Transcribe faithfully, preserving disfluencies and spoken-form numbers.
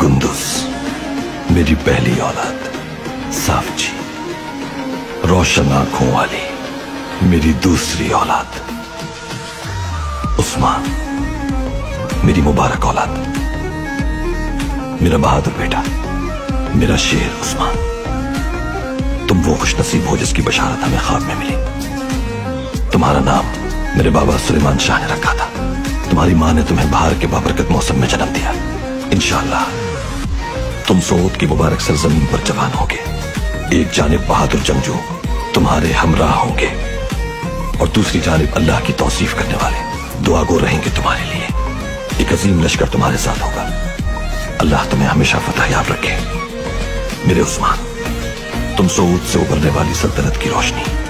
कुंदुस मेरी पहली औलाद, साफजी रोशन आंखों वाली मेरी दूसरी औलाद, उस्मान मेरी मुबारक औलाद, मेरा बहादुर बेटा, मेरा शेर उस्मान। तुम वो खुशनसीब हो जिसकी बशारत हमें ख्वाब में मिली। तुम्हारा नाम मेरे बाबा सुलेमान शाह ने रखा था। तुम्हारी माँ ने तुम्हें बाहर के बाबरकत मौसम में जन्म दिया। इंशाअल्लाह तुम सऊद की मुबारक सरजमीन पर जवान होगे। एक जानिब बहादुर जंगजू तुम्हारे हमराह होंगे और दूसरी जानिब अल्लाह की तौसीफ करने वाले दुआगो रहेंगे तुम्हारे लिए। एक अजीम लश्कर तुम्हारे साथ होगा। अल्लाह तुम्हें हमेशा फतह याब रखे। मेरे उस्मान, तुम सऊद से उभरने वाली सल्तनत की रोशनी